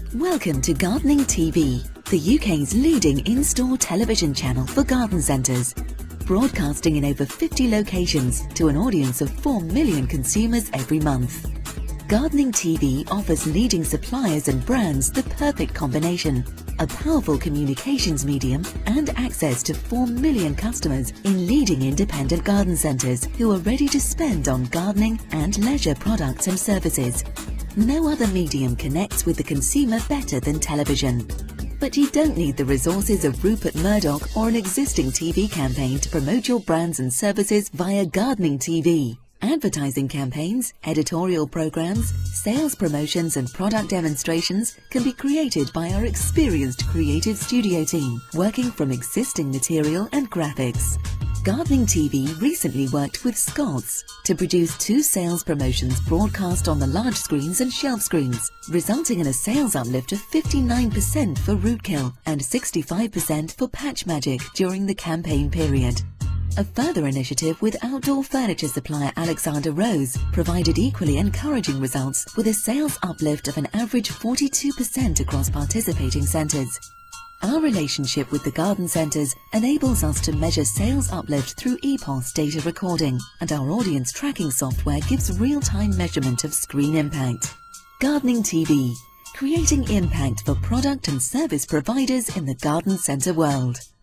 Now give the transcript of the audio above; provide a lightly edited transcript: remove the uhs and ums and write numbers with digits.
Welcome to Gardening TV, the UK's leading in-store television channel for garden centres, broadcasting in over 50 locations to an audience of 4 million consumers every month. Gardening TV offers leading suppliers and brands the perfect combination, a powerful communications medium and access to 4 million customers in leading independent garden centres who are ready to spend on gardening and leisure products and services. No other medium connects with the consumer better than television. But you don't need the resources of Rupert Murdoch or an existing TV campaign to promote your brands and services via Gardening TV. Advertising campaigns, editorial programs, sales promotions and product demonstrations can be created by our experienced creative studio team, working from existing material and graphics. Gardening TV recently worked with Scotts to produce 2 sales promotions broadcast on the large screens and shelf screens, resulting in a sales uplift of 59% for Rootkill and 65% for Patch Magic during the campaign period. A further initiative with outdoor furniture supplier Alexander Rose provided equally encouraging results with a sales uplift of an average 42% across participating centres. Our relationship with the garden centres enables us to measure sales uplift through EPOS data recording, and our audience tracking software gives real-time measurement of screen impact. Gardening TV, creating impact for product and service providers in the garden centre world.